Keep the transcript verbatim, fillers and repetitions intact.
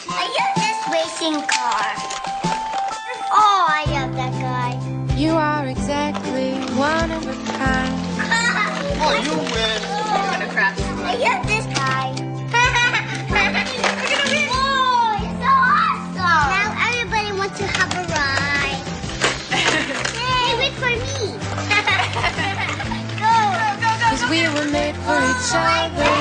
I love this racing car. Oh, I love that guy. You are exactly one of a kind. Oh, you win. You're gonna crash. I love this guy. Oh, it's so awesome. Now everybody wants to have a ride. Hey, wait for me. Go. Cause we were made for each other.